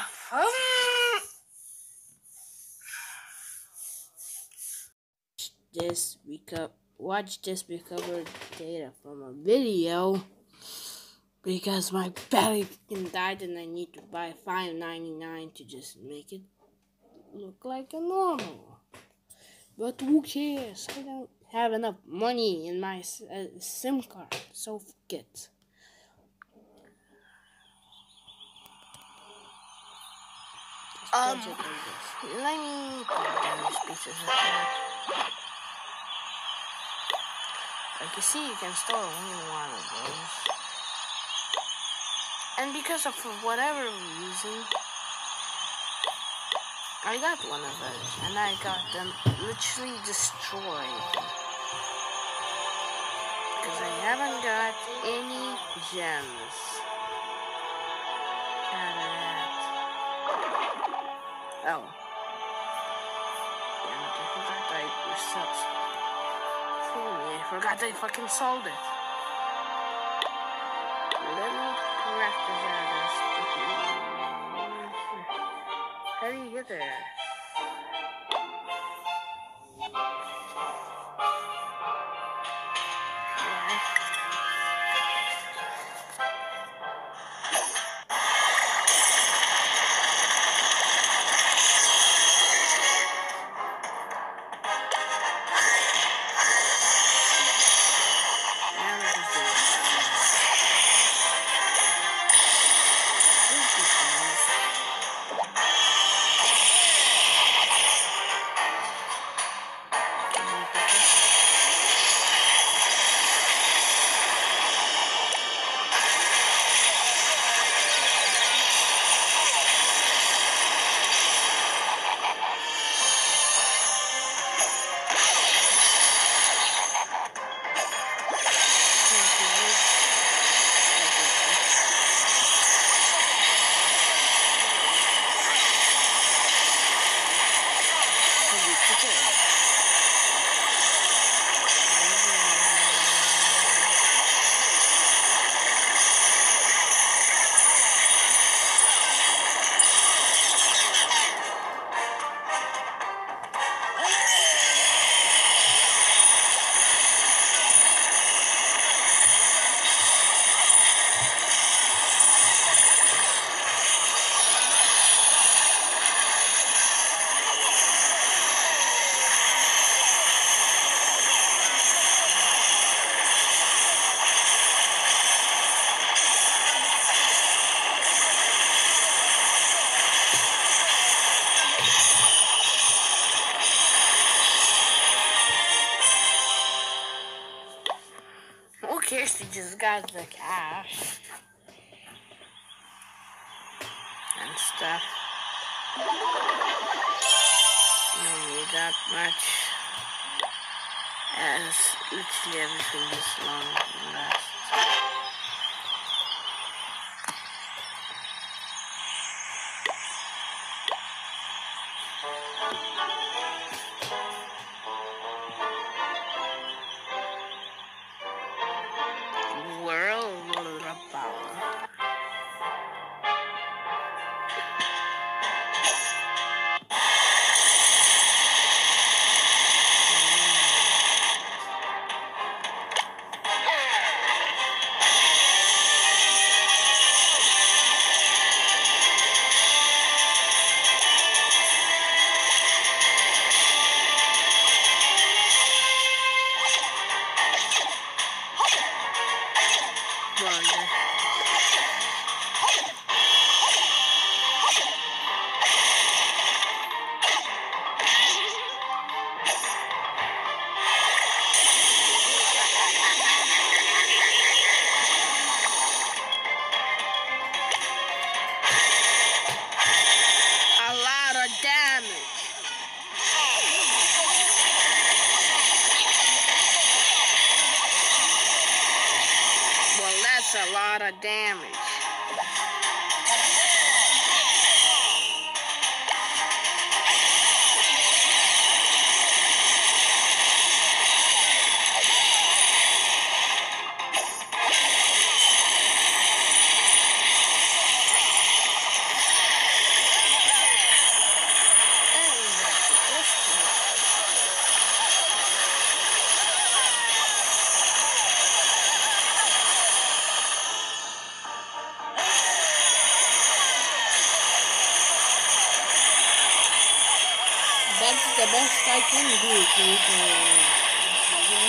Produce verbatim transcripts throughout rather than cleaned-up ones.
This we co watch this recover data from a video because my battery died and I need to buy five ninety-nine to just make it look like a normal. But who cares? I don't have enough money in my uh, SIM card, so forget. Um, let me put down these pieces of card. Like you see, you can store only one of those. And because of for whatever reason, I got one of those, and I got them literally destroyed. Because I haven't got any gems out of that. Oh. Damn it, I forgot I reset. I forgot I fucking sold it. Let me practice out. How do you get there? Kirsty just got the cash and stuff. Don't need that much, as literally everything is long last. A lot of damage. that's the best I can do to record this video.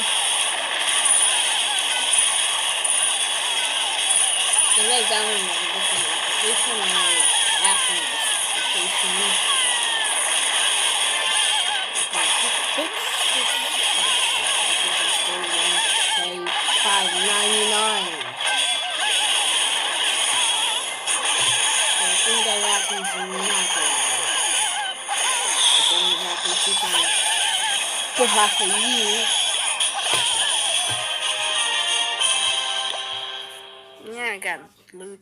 Unless download a different application or after this application. five ninety-nine. So I think that happens in not very But then it happens two times for half a year. Yeah, I got loot.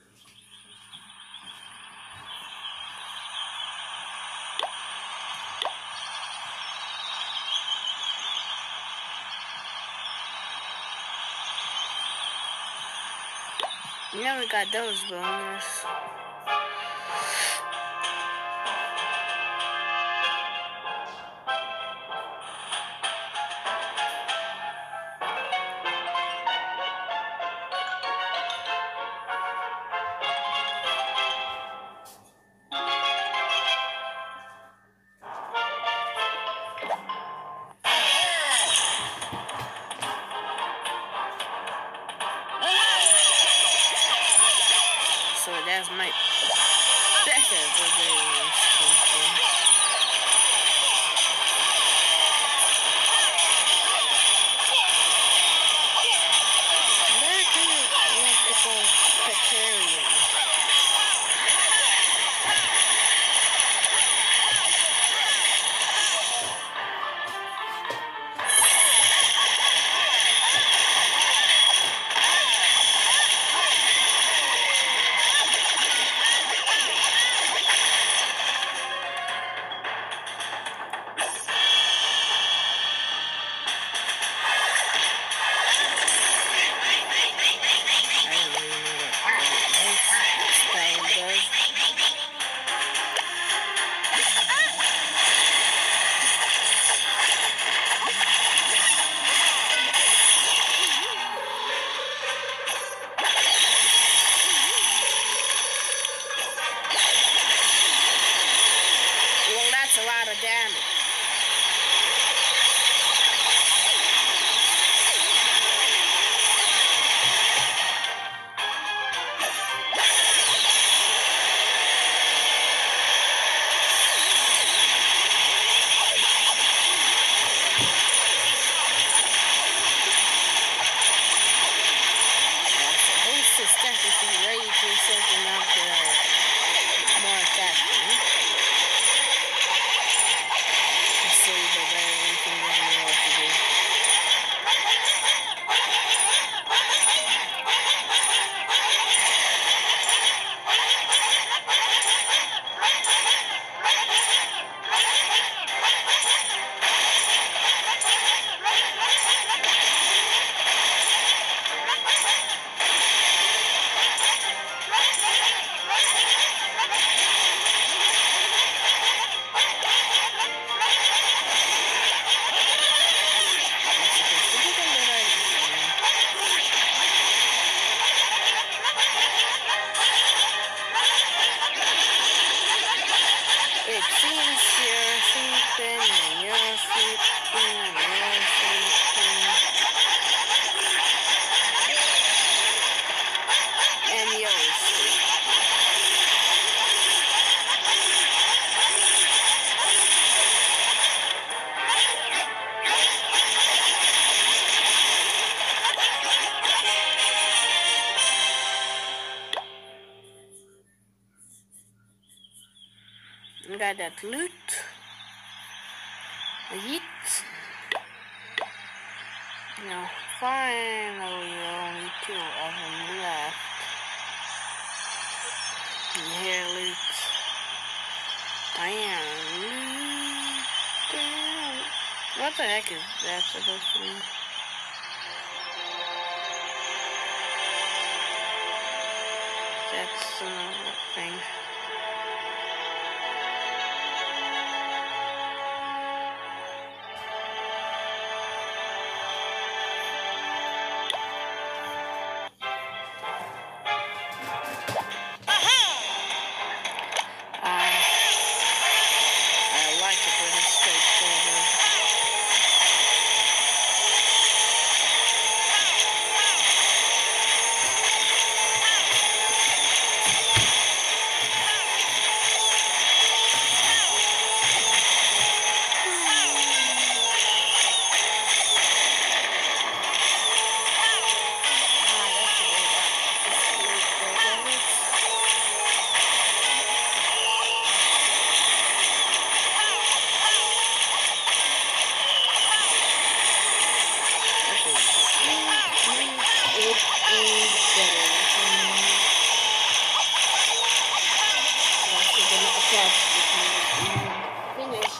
Now we got those bonus. So that's my better version. That kind of electrical Petarian. A lot of damage. Host is technically ready for something out there more effective. It seems you're sleeping and you're sleeping and you're sleeping and you're sleeping. We got that loot. Yeet. Now, finally, only two of them left. And here, loot. I am looting. What the heck is that supposed to be? That's another thing. I like to put it steps finish.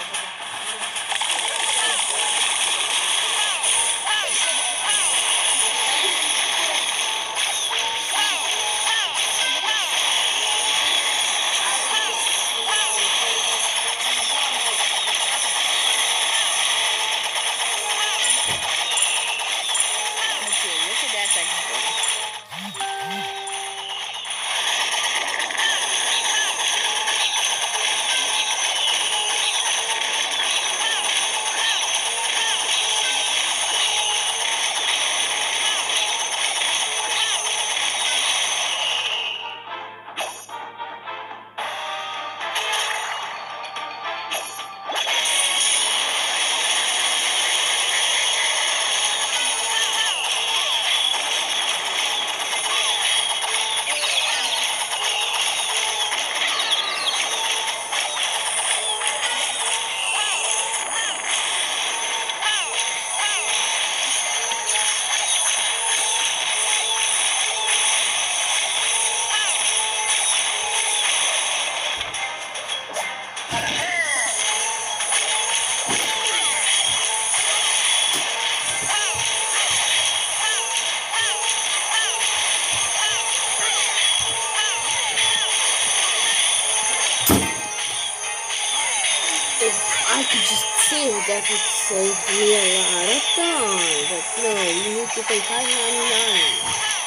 I could just save that would save me a lot of time, but no, you need to pay five ninety-nine.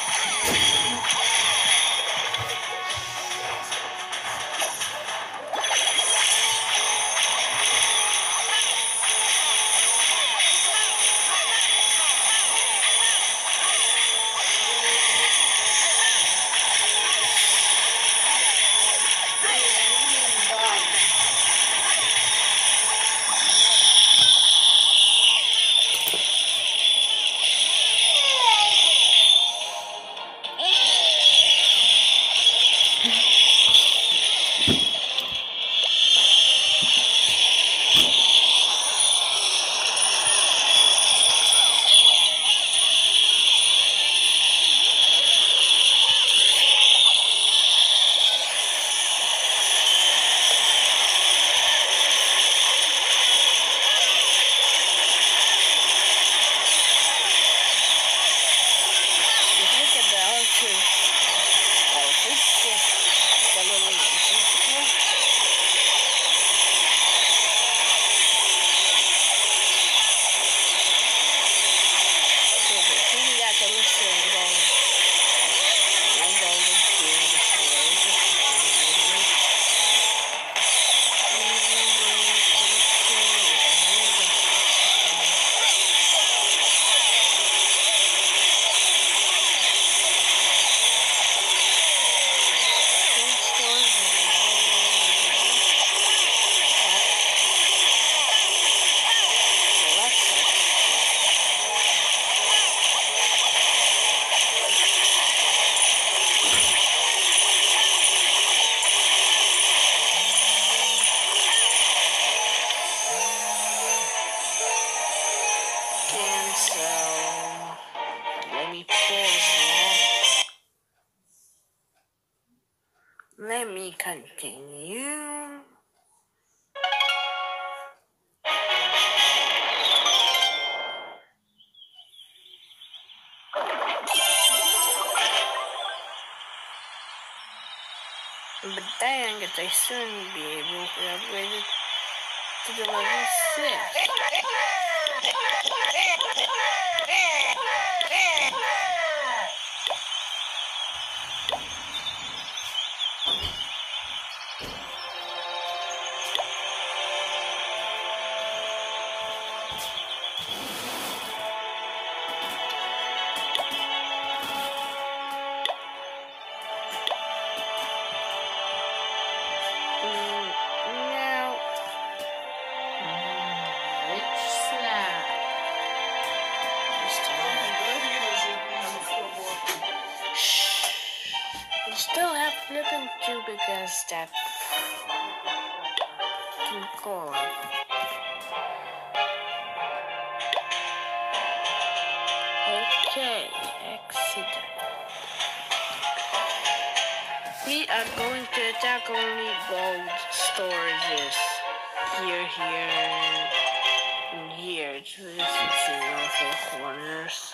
Let me continue. But dang it, I soon be able to upgrade it to the level six. Still have flipping too because that can go. Okay, exit. We are going to attack macaroni bowl storage is here, here, and here. So just fixing all four corners.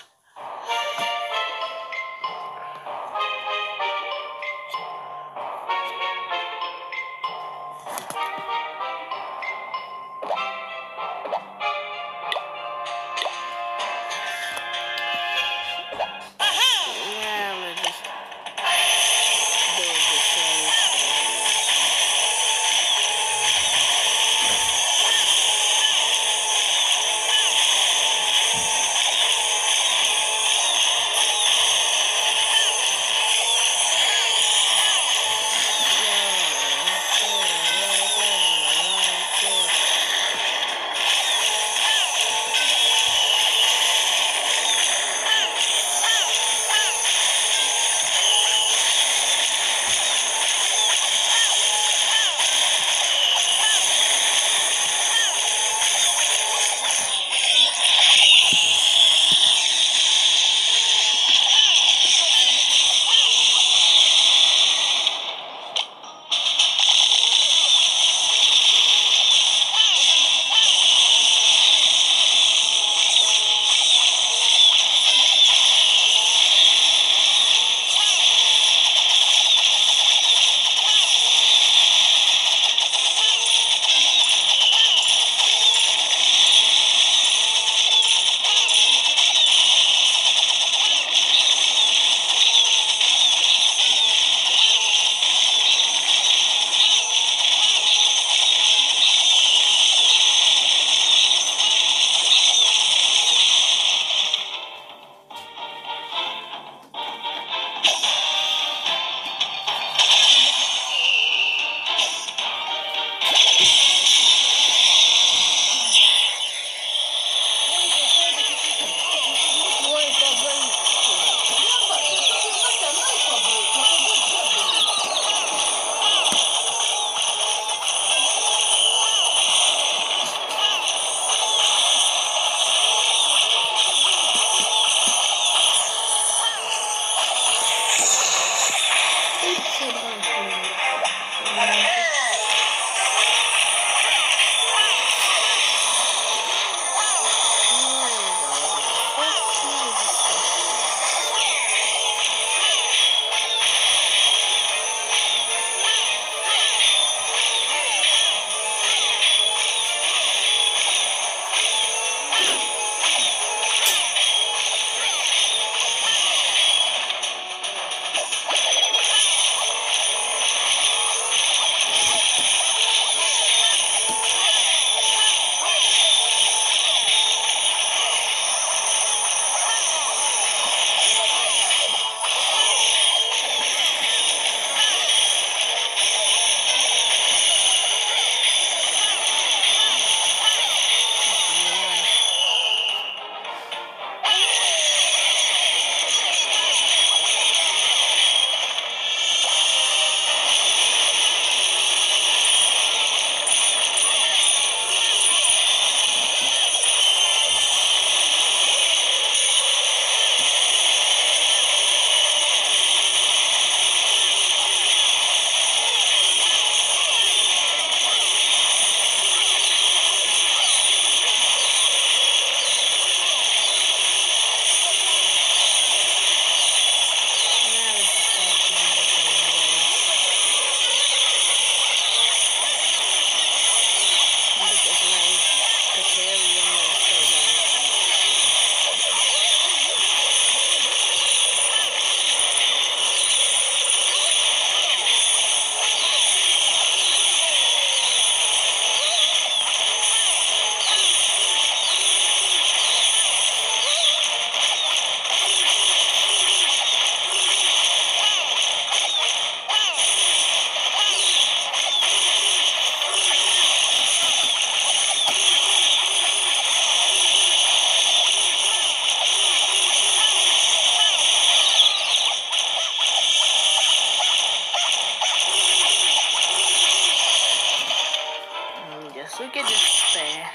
Look at this there.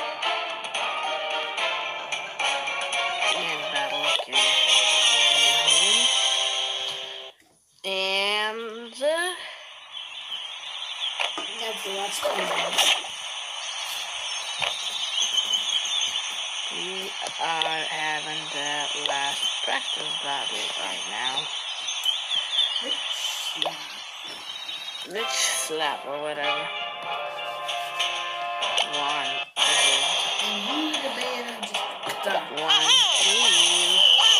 And battle, okay. the last two minutes. We are having the last practice battle right now. Which slap? Which slap or whatever. One. And you, the beta, just done. One, two.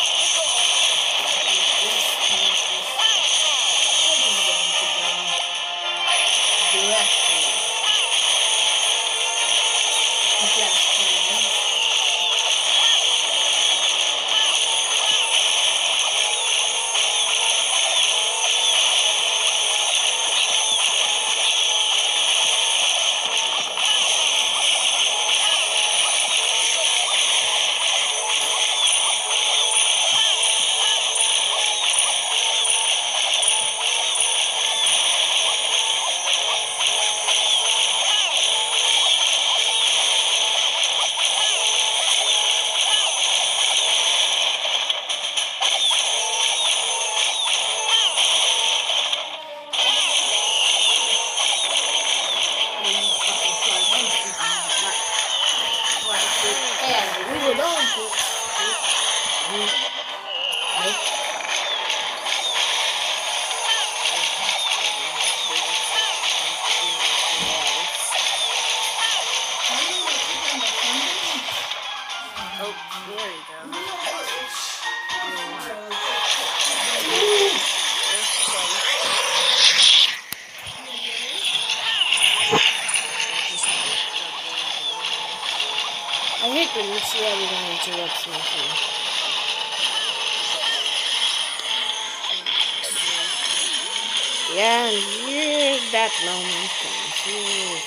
I hate when you see everyone interrupts me. Yeah, and here's that moment comes. Here's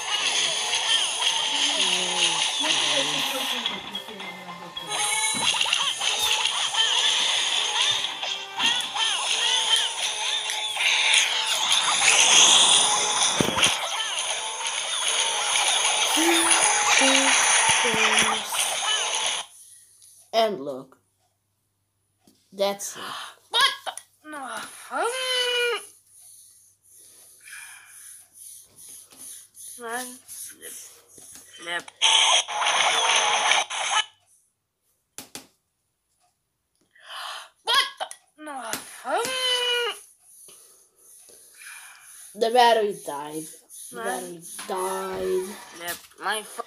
And look, that's it. what the? No. Um, Run, flip, flip. What the? No. Um, The battery died. The Run. battery died. Flip. My phone.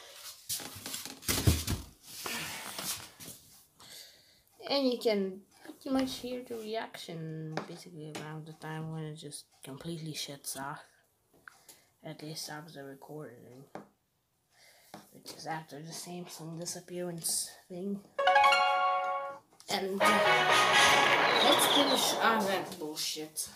And you can pretty much hear the reaction basically around the time when it just completely shuts off. At least stops the recording. Which is after the Samsung disappearance thing. And uh, let's finish on that bullshit.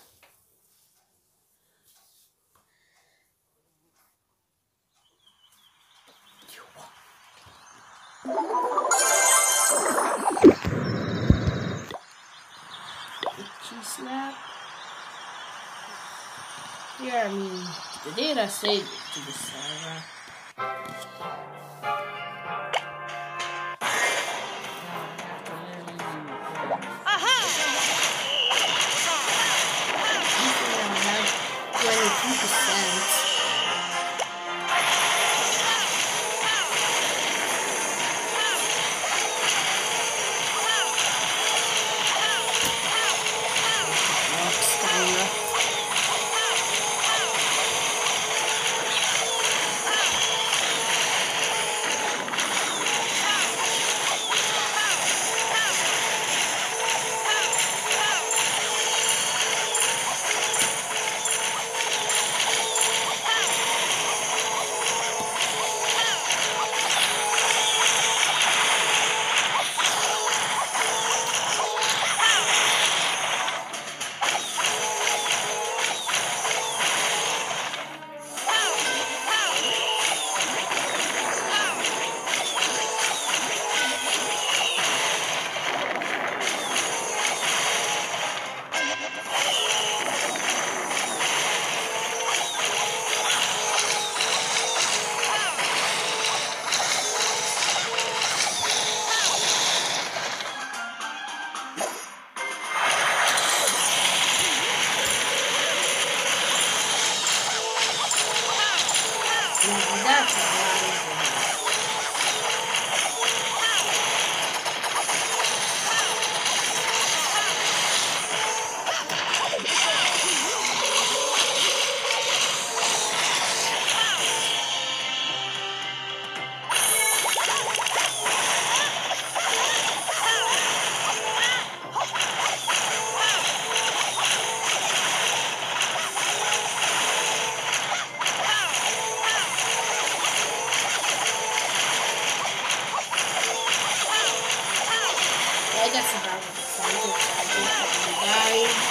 Snap. Yeah, I mean, the data saved it to the server. twenty-two percent. That's a lot easier. I got some bad excited, excited, and died.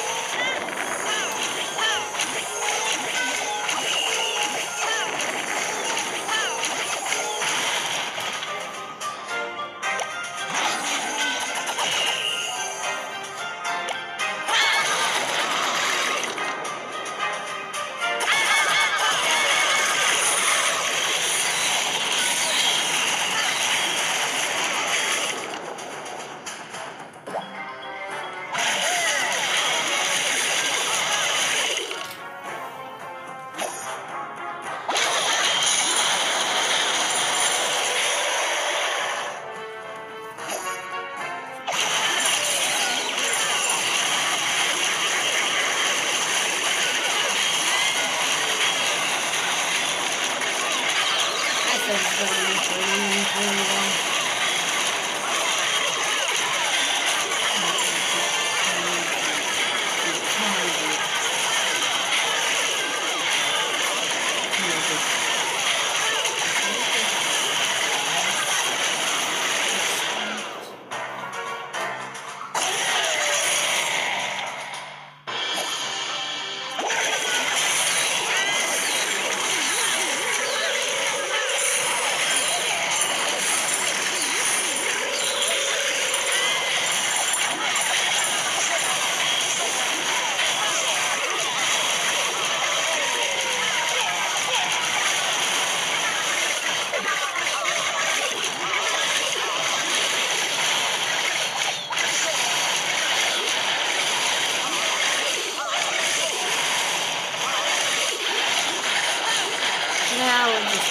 Now we're just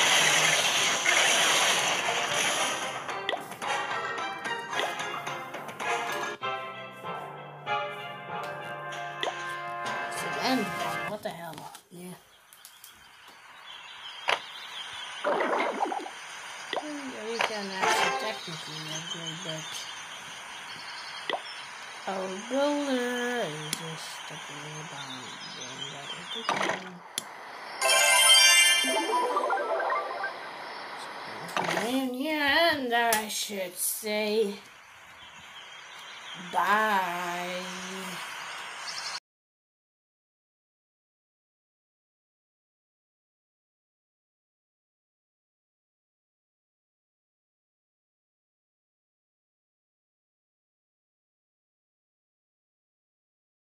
it's an end one. What the hell? Yeah. Yeah, we can actually technically upgrade that. Our builder is just stepping about doing that everything. And yeah, and I should say bye.